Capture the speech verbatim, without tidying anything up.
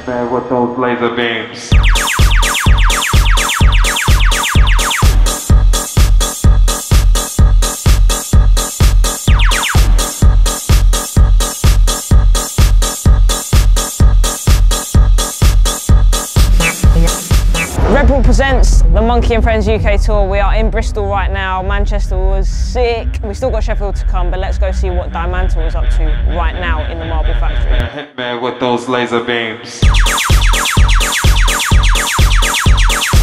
me with those laser beams. Red Bull presents the Monkey and Friends U K Tour. We are in Bristol right now. Manchester was sick. We still got Sheffield to come, but let's go see what Dimantle is up to right now in the Marble Factory. Hit me with those laser beams.